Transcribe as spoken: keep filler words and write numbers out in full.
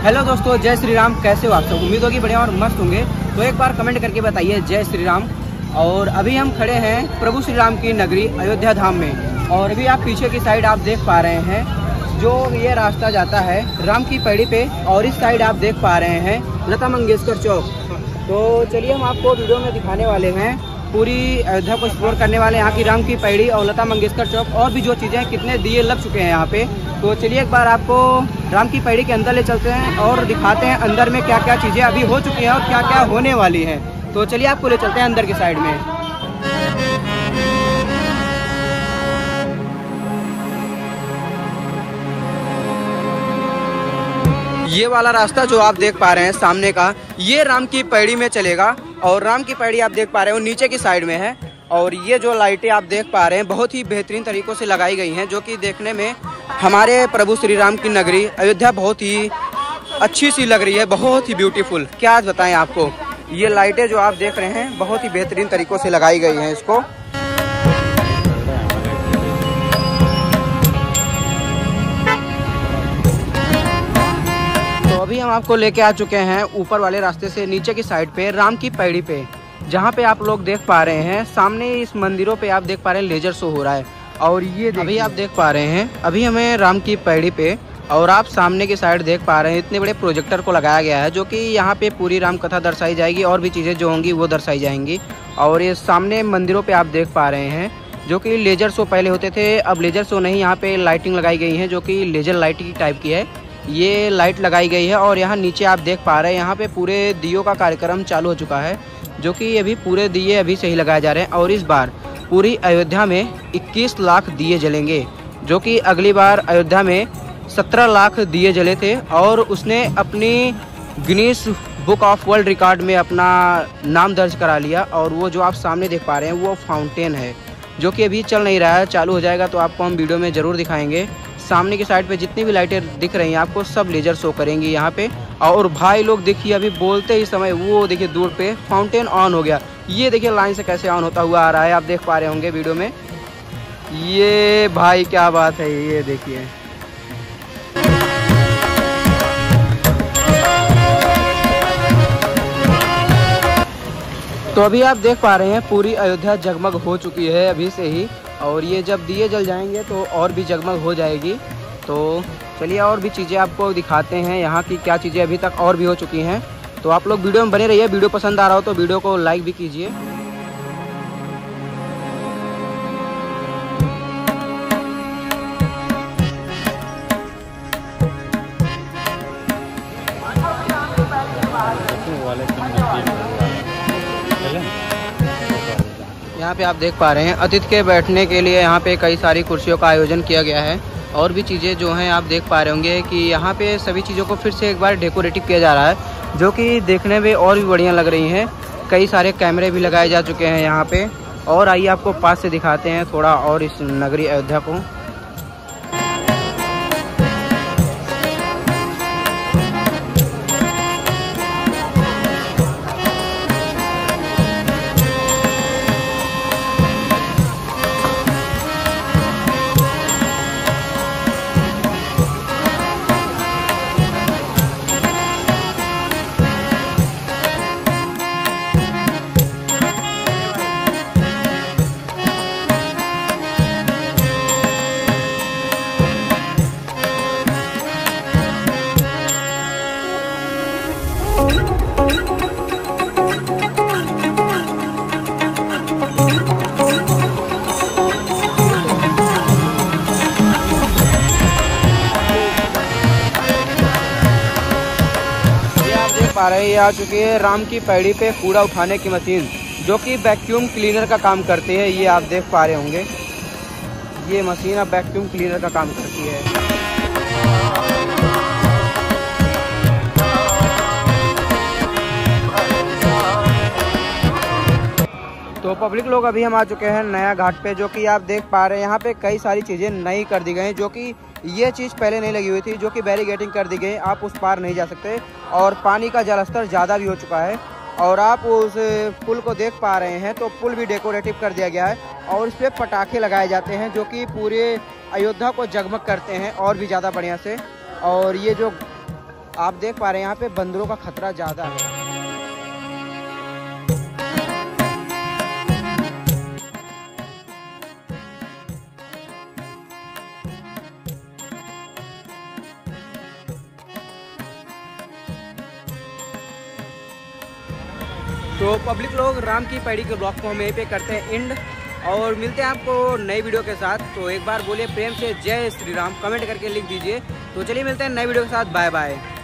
Hello दोस्तों, जय श्री राम। कैसे हो आप सब? उम्मीद होगी बढ़िया और मस्त होंगे। तो एक बार कमेंट करके बताइए जय श्री राम। और अभी हम खड़े हैं प्रभु श्री राम की नगरी अयोध्या धाम में। और अभी आप पीछे की साइड आप देख पा रहे हैं जो ये रास्ता जाता है राम की पैड़ी पे, और इस साइड आप देख पा रहे हैं लता मंगेशकर चौक। तो चलिए हम आपको वीडियो में दिखाने वाले हैं, पूरी अयोध्या को एक्सप्लोर करने वाले हैं, यहाँ की राम की पैड़ी और लता मंगेशकर चौक और भी जो चीज़ें हैं, कितने दिए लग चुके हैं यहाँ पे। तो चलिए एक बार आपको राम की पैड़ी के अंदर ले चलते हैं और दिखाते हैं अंदर में क्या क्या चीज़ें अभी हो चुकी हैं और क्या क्या होने वाली हैं। तो चलिए आपको ले चलते हैं अंदर की साइड में। ये वाला रास्ता जो आप देख पा रहे हैं सामने का, ये राम की पैड़ी में चलेगा। और राम की पैड़ी आप देख पा रहे हो नीचे की साइड में है। और ये जो लाइटें आप देख पा रहे हैं बहुत ही बेहतरीन तरीकों से लगाई गई हैं, जो कि देखने में हमारे प्रभु श्री राम की नगरी अयोध्या बहुत ही अच्छी सी लग रही है, बहुत ही ब्यूटीफुल। क्या आज बताएं आपको, ये लाइटें जो आप देख रहे हैं बहुत ही बेहतरीन तरीकों से लगाई गई हैं इसको। तो अभी हम आपको लेके आ चुके हैं ऊपर वाले रास्ते से नीचे की साइड पे राम की पैड़ी पे, जहाँ पे आप लोग देख पा रहे हैं सामने इस मंदिरों पे आप देख पा रहे हैं लेजर शो हो रहा है। और ये अभी आप देख पा रहे हैं अभी हमें राम की पैड़ी पे, और आप सामने की साइड देख पा रहे हैं इतने बड़े प्रोजेक्टर को लगाया गया है, जो कि यहाँ पे पूरी राम कथा दर्शाई जाएगी और भी चीज़ें जो होंगी वो दर्शाई जाएंगी। और ये सामने मंदिरों पे आप देख पा रहे हैं जो कि लेजर शो पहले होते थे, अब लेजर शो नहीं, यहाँ पे लाइटिंग लगाई गई है जो कि लेजर लाइट की टाइप की है। ये लाइट लगाई गई है और यहाँ नीचे आप देख पा रहे हैं यहाँ पे पूरे दियों का कार्यक्रम चालू हो चुका है, जो कि अभी पूरे दिए अभी से ही लगाए जा रहे हैं। और इस बार पूरी अयोध्या में इक्कीस लाख दिए जलेंगे, जो कि अगली बार अयोध्या में सत्रह लाख दिए जले थे। और उसने अपनी Guinness book of world record में अपना नाम दर्ज करा लिया। और वो जो आप सामने देख पा रहे हैं वो फाउंटेन है, जो कि अभी चल नहीं रहा है, चालू हो जाएगा तो आपको हम वीडियो में ज़रूर दिखाएंगे। सामने की साइड पे जितनी भी लाइटें दिख रही हैं आपको सब लेजर शो करेंगी यहाँ पे। और भाई लोग देखिए अभी बोलते ही समय वो देखिए दूर पे फाउंटेन ऑन हो गया। ये देखिए लाइन से कैसे ऑन होता हुआ आ रहा है, आप देख पा रहे होंगे वीडियो में। ये भाई क्या बात है, ये देखिए। तो अभी आप देख पा रहे हैं पूरी अयोध्या जगमग हो चुकी है अभी से ही, और ये जब दिए जल जाएंगे तो और भी जगमग हो जाएगी। तो चलिए और भी चीज़ें आपको दिखाते हैं, यहाँ की क्या चीज़ें अभी तक और भी हो चुकी हैं। तो आप लोग वीडियो में बने रहिए, वीडियो पसंद आ रहा हो तो वीडियो को लाइक भी कीजिए। यहाँ पे आप देख पा रहे हैं अतिथि के बैठने के लिए यहाँ पे कई सारी कुर्सियों का आयोजन किया गया है। और भी चीज़ें जो हैं आप देख पा रहे होंगे कि यहाँ पे सभी चीज़ों को फिर से एक बार डेकोरेटिव किया जा रहा है, जो कि देखने में और भी बढ़िया लग रही हैं। कई सारे कैमरे भी लगाए जा चुके हैं यहाँ पे। और आइए आपको पास से दिखाते हैं थोड़ा और इस नगरी अयोध्या को। पा रहे हैं आ चुकी है राम की पैड़ी पे कूड़ा उठाने की मशीन, जो कि वैक्यूम क्लीनर का काम करती है। ये आप देख पा रहे होंगे, ये मशीन अब वैक्यूम क्लीनर का काम करती है। तो पब्लिक लोग अभी हम आ चुके हैं नया घाट पे, जो कि आप देख पा रहे हैं यहाँ पे कई सारी चीज़ें नई कर दी गई हैं, जो कि ये चीज़ पहले नहीं लगी हुई थी, जो कि बैरिकेडिंग कर दी गई, आप उस पार नहीं जा सकते। और पानी का जलस्तर ज़्यादा भी हो चुका है। और आप उस पुल को देख पा रहे हैं, तो पुल भी डेकोरेटिव कर दिया गया है और इस पर पटाखे लगाए जाते हैं, जो कि पूरे अयोध्या को जगमग करते हैं और भी ज़्यादा बढ़िया से। और ये जो आप देख पा रहे हैं यहाँ पे बंदरों का खतरा ज़्यादा है। तो पब्लिक लोग, राम की पैड़ी के ब्लॉग को हम यहीं पे करते हैं एंड, और मिलते हैं आपको नई वीडियो के साथ। तो एक बार बोलिए प्रेम से जय श्री राम, कमेंट करके लिख दीजिए। तो चलिए मिलते हैं नई वीडियो के साथ, बाय बाय।